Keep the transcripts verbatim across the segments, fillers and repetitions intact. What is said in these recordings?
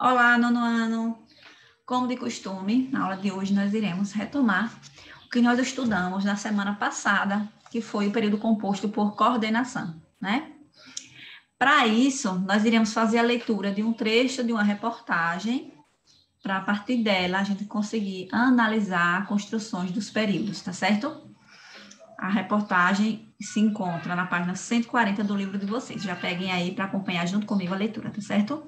Olá, nono ano! Como de costume, na aula de hoje nós iremos retomar o que nós estudamos na semana passada, que foi o período composto por coordenação, né? Para isso, nós iremos fazer a leitura de um trecho de uma reportagem, para a partir dela a gente conseguir analisar construções dos períodos, tá certo? A reportagem se encontra na página cento e quarenta do livro de vocês. Já peguem aí para acompanhar junto comigo a leitura, tá certo?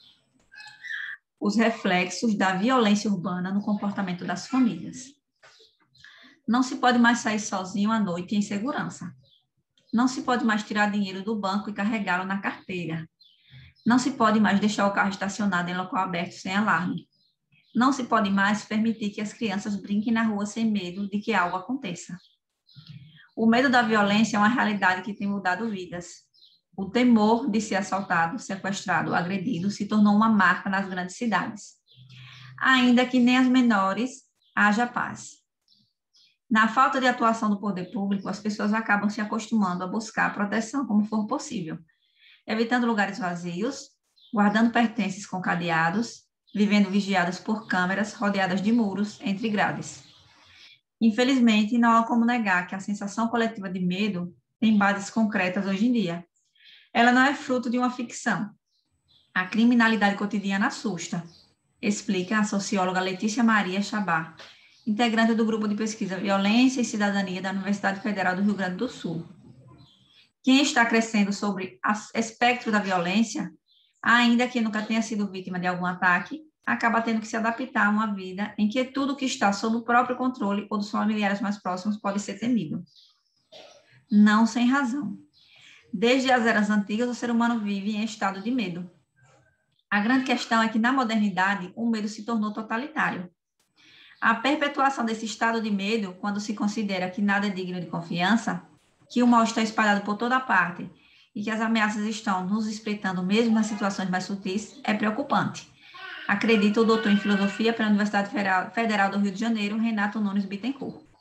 Os reflexos da violência urbana no comportamento das famílias. Não se pode mais sair sozinho à noite em segurança. Não se pode mais tirar dinheiro do banco e carregá-lo na carteira. Não se pode mais deixar o carro estacionado em local aberto sem alarme. Não se pode mais permitir que as crianças brinquem na rua sem medo de que algo aconteça. O medo da violência é uma realidade que tem mudado vidas. O temor de ser assaltado, sequestrado, agredido se tornou uma marca nas grandes cidades. Ainda que nem as menores haja paz. Na falta de atuação do poder público, as pessoas acabam se acostumando a buscar proteção como for possível, evitando lugares vazios, guardando pertences com cadeados, vivendo vigiadas por câmeras rodeadas de muros entre grades. Infelizmente, não há como negar que a sensação coletiva de medo tem bases concretas hoje em dia. Ela não é fruto de uma ficção. A criminalidade cotidiana assusta, explica a socióloga Letícia Maria Chabá, integrante do grupo de pesquisa Violência e Cidadania da Universidade Federal do Rio Grande do Sul. Quem está crescendo sobre o espectro da violência, ainda que nunca tenha sido vítima de algum ataque, acaba tendo que se adaptar a uma vida em que tudo que está sob o próprio controle ou dos familiares mais próximos pode ser temido. Não sem razão. Desde as eras antigas, o ser humano vive em estado de medo. A grande questão é que, na modernidade, o medo se tornou totalitário. A perpetuação desse estado de medo, quando se considera que nada é digno de confiança, que o mal está espalhado por toda parte e que as ameaças estão nos espreitando mesmo nas situações mais sutis, é preocupante. Acredita o doutor em filosofia pela Universidade Federal do Rio de Janeiro, Renato Nunes Bittencourt.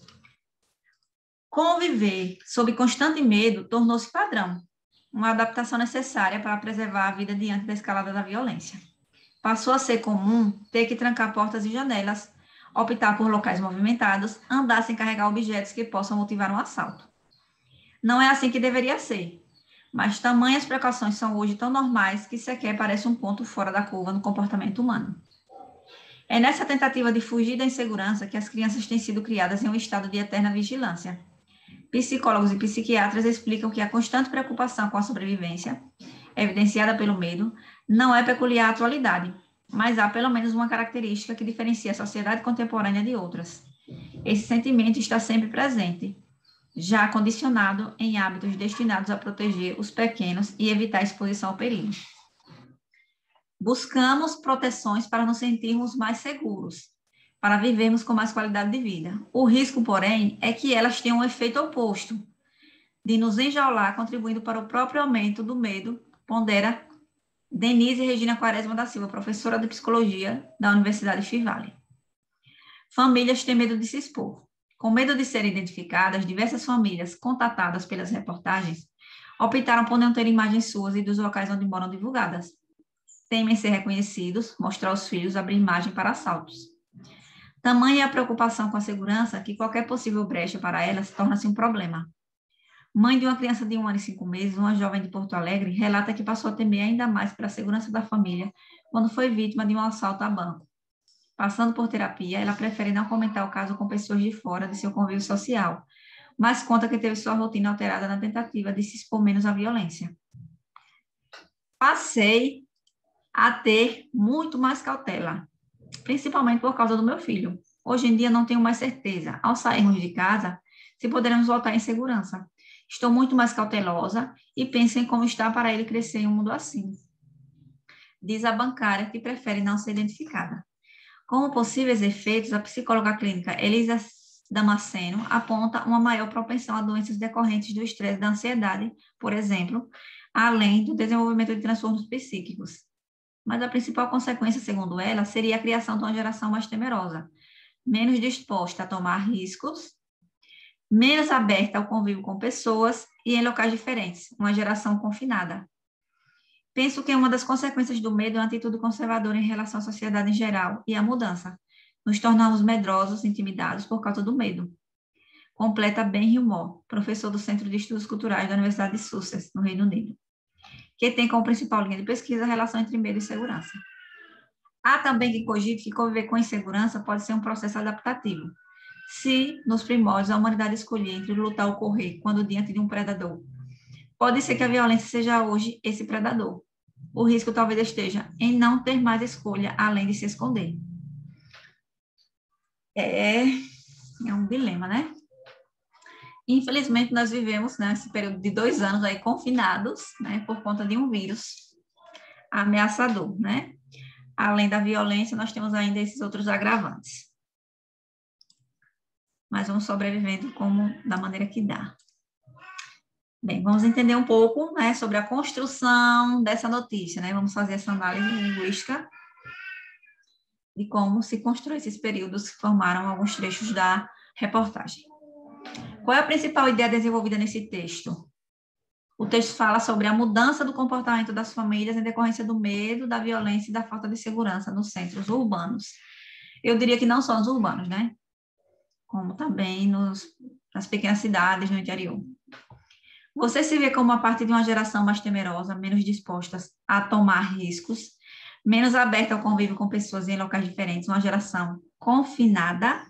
Conviver sob constante medo tornou-se padrão, uma adaptação necessária para preservar a vida diante da escalada da violência. Passou a ser comum ter que trancar portas e janelas, optar por locais movimentados, andar sem carregar objetos que possam motivar um assalto. Não é assim que deveria ser, mas tamanhas precauções são hoje tão normais que sequer parece um ponto fora da curva no comportamento humano. É nessa tentativa de fugir da insegurança que as crianças têm sido criadas em um estado de eterna vigilância. Psicólogos e psiquiatras explicam que a constante preocupação com a sobrevivência, evidenciada pelo medo, não é peculiar à atualidade, mas há pelo menos uma característica que diferencia a sociedade contemporânea de outras. Esse sentimento está sempre presente, já condicionado em hábitos destinados a proteger os pequenos e evitar a exposição ao perigo. Buscamos proteções para nos sentirmos mais seguros, para vivermos com mais qualidade de vida. O risco, porém, é que elas tenham um efeito oposto, de nos enjaular, contribuindo para o próprio aumento do medo, pondera Denise Regina Quaresma da Silva, professora de psicologia da Universidade Fivale. Famílias têm medo de se expor. Com medo de serem identificadas, diversas famílias contatadas pelas reportagens optaram por não ter imagens suas e dos locais onde moram divulgadas. Temem ser reconhecidos, mostrar aos filhos, abrir imagem para assaltos. Tamanha é a preocupação com a segurança que qualquer possível brecha para elas torna-se um problema. Mãe de uma criança de um ano e cinco meses, uma jovem de Porto Alegre, relata que passou a temer ainda mais pela segurança da família quando foi vítima de um assalto a banco. Passando por terapia, ela prefere não comentar o caso com pessoas de fora de seu convívio social, mas conta que teve sua rotina alterada na tentativa de se expor menos à violência. Passei a ter muito mais cautela, principalmente por causa do meu filho. Hoje em dia não tenho mais certeza, ao sairmos de casa, se poderemos voltar em segurança. Estou muito mais cautelosa e penso em como está para ele crescer em um mundo assim, diz a bancária, que prefere não ser identificada. Como possíveis efeitos, a psicóloga clínica Elisa Damasceno aponta uma maior propensão a doenças decorrentes do estresse e da ansiedade, por exemplo, além do desenvolvimento de transtornos psíquicos. Mas a principal consequência, segundo ela, seria a criação de uma geração mais temerosa, menos disposta a tomar riscos, menos aberta ao convívio com pessoas e em locais diferentes, uma geração confinada. Penso que uma das consequências do medo é uma atitude conservadora em relação à sociedade em geral e à mudança. Nos tornamos medrosos, intimidados por causa do medo. Completa Ben Gilmore, professor do Centro de Estudos Culturais da Universidade de Sussex, no Reino Unido, que tem como principal linha de pesquisa a relação entre medo e segurança. Há também quem cogite que conviver com insegurança pode ser um processo adaptativo. Se, nos primórdios, a humanidade escolher entre lutar ou correr quando diante de um predador, pode ser que a violência seja hoje esse predador. O risco talvez esteja em não ter mais escolha além de se esconder. É, é um dilema, né? Infelizmente, nós vivemos nesse né, período de dois anos aí confinados, né, por conta de um vírus ameaçador, né? Além da violência, nós temos ainda esses outros agravantes. Mas vamos sobrevivendo como da maneira que dá. Bem, vamos entender um pouco, né, sobre a construção dessa notícia, né? Vamos fazer essa análise linguística de como se construiu esses períodos que formaram alguns trechos da reportagem. Qual é a principal ideia desenvolvida nesse texto? O texto fala sobre a mudança do comportamento das famílias em decorrência do medo, da violência e da falta de segurança nos centros urbanos. Eu diria que não só nos urbanos, né? Como também nos, nas pequenas cidades, no interior. Você se vê como uma parte de uma geração mais temerosa, menos disposta a tomar riscos, menos aberta ao convívio com pessoas em locais diferentes, uma geração confinada?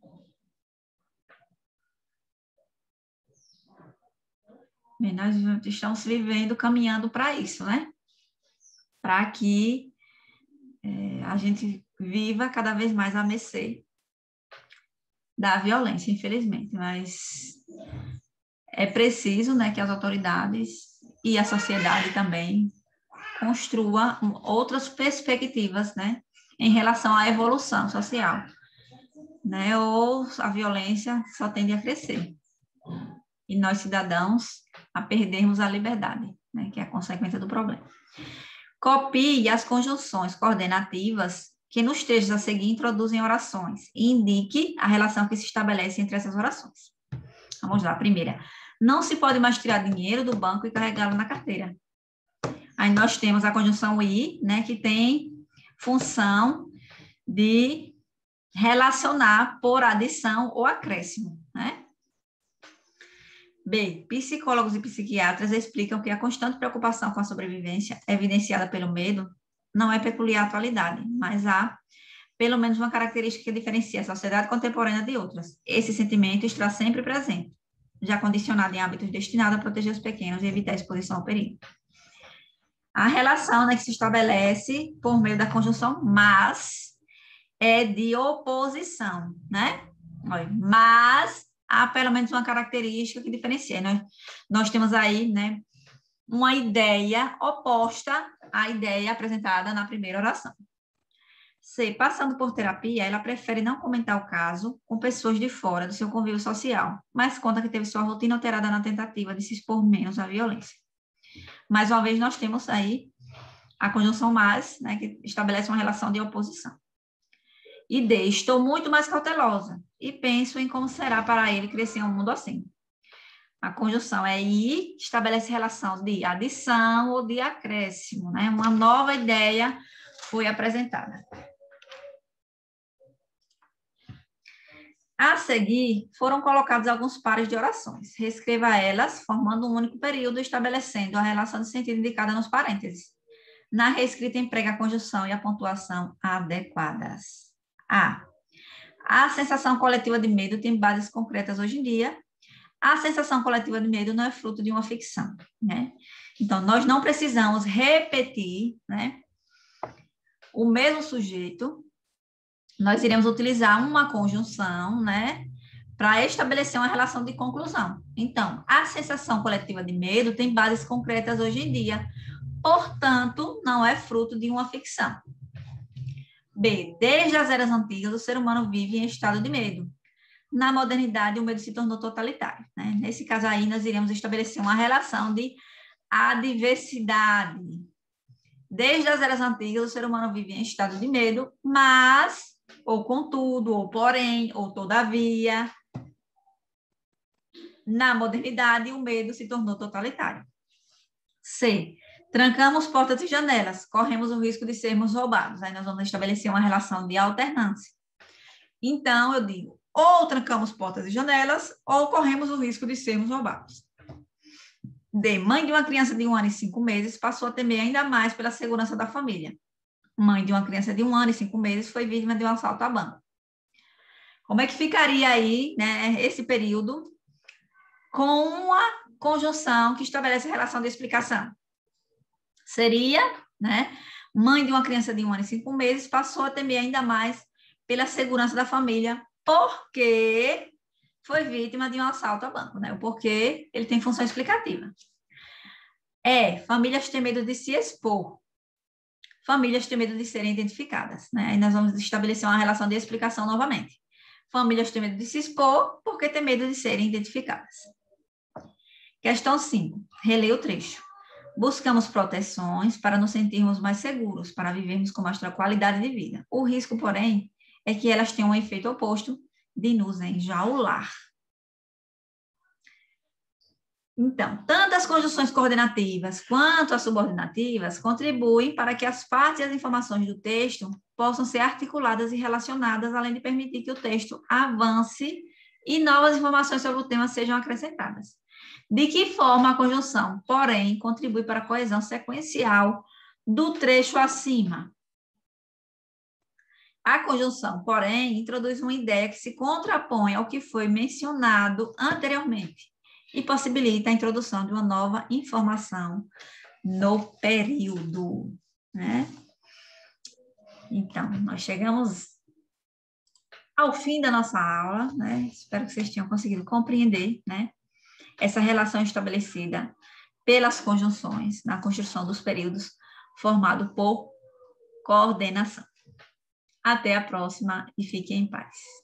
Bem, nós estamos vivendo, caminhando para isso, né? Para que é, a gente viva cada vez mais à mercê da violência, infelizmente. Mas é preciso, né, que as autoridades e a sociedade também construa outras perspectivas, né, em relação à evolução social, né? Ou a violência só tende a crescer. E nós, cidadãos, a perdermos a liberdade, né, que é a consequência do problema. Copie as conjunções coordenativas que nos trechos a seguir introduzem orações e indique a relação que se estabelece entre essas orações. Vamos lá, a primeira. Não se pode mais tirar dinheiro do banco e carregá-lo na carteira. Aí nós temos a conjunção i, né, que tem função de relacionar por adição ou acréscimo, né? B. Psicólogos e psiquiatras explicam que a constante preocupação com a sobrevivência, evidenciada pelo medo, não é peculiar à atualidade, mas há, pelo menos, uma característica que diferencia a sociedade contemporânea de outras. Esse sentimento está sempre presente, já condicionado em hábitos destinados a proteger os pequenos e evitar a exposição ao perigo. A relação, né, que se estabelece por meio da conjunção mas é de oposição, né? Olha, mas há pelo menos uma característica que diferencia. Nós, nós temos aí, né, uma ideia oposta à ideia apresentada na primeira oração. C. Passando por terapia, ela prefere não comentar o caso com pessoas de fora do seu convívio social, mas conta que teve sua rotina alterada na tentativa de se expor menos à violência. Mais uma vez, nós temos aí a conjunção mas, né, que estabelece uma relação de oposição. E D, estou muito mais cautelosa e penso em como será para ele crescer em um mundo assim. A conjunção é I, estabelece relação de adição ou de acréscimo, né? Uma nova ideia foi apresentada. A seguir, foram colocados alguns pares de orações. Reescreva elas, formando um único período, estabelecendo a relação de sentido indicada nos parênteses. Na reescrita, emprega a conjunção e a pontuação adequadas. A. A sensação coletiva de medo tem bases concretas hoje em dia. A sensação coletiva de medo não é fruto de uma ficção, né? Então, nós não precisamos repetir, né, o mesmo sujeito. Nós iremos utilizar uma conjunção, né, para estabelecer uma relação de conclusão. Então, a sensação coletiva de medo tem bases concretas hoje em dia. Portanto, não é fruto de uma ficção. B. Desde as eras antigas, o ser humano vive em estado de medo. Na modernidade, o medo se tornou totalitário, né? Nesse caso aí, nós iremos estabelecer uma relação de adversidade. Desde as eras antigas, o ser humano vive em estado de medo, mas, ou contudo, ou porém, ou todavia, na modernidade, o medo se tornou totalitário. C. Trancamos portas e janelas, corremos o risco de sermos roubados. Aí nós vamos estabelecer uma relação de alternância. Então, eu digo, ou trancamos portas e janelas, ou corremos o risco de sermos roubados. D. Mãe de uma criança de um ano e cinco meses passou a temer ainda mais pela segurança da família. Mãe de uma criança de um ano e cinco meses foi vítima de um assalto a banco. Como é que ficaria aí, né, esse período com uma conjunção que estabelece a relação de explicação? Seria, né, mãe de uma criança de um ano e cinco meses passou a temer ainda mais pela segurança da família, porque foi vítima de um assalto a banco, né? O porquê ele tem função explicativa. É, famílias têm medo de se expor. Famílias têm medo de serem identificadas, né? Aí nós vamos estabelecer uma relação de explicação novamente. Famílias têm medo de se expor porque têm medo de serem identificadas. Questão cinco. Releia o trecho. Buscamos proteções para nos sentirmos mais seguros, para vivermos com mais qualidade de vida. O risco, porém, é que elas tenham um efeito oposto de nos enjaular. Então, tanto as conjunções coordenativas quanto as subordinativas contribuem para que as partes e as informações do texto possam ser articuladas e relacionadas, além de permitir que o texto avance e novas informações sobre o tema sejam acrescentadas. De que forma a conjunção, porém, contribui para a coesão sequencial do trecho acima? A conjunção, porém, introduz uma ideia que se contrapõe ao que foi mencionado anteriormente e possibilita a introdução de uma nova informação no período, né? Então, nós chegamos ao fim da nossa aula, né? Espero que vocês tenham conseguido compreender, né, essa relação estabelecida pelas conjunções na construção dos períodos formado por coordenação. Até a próxima e fiquem em paz.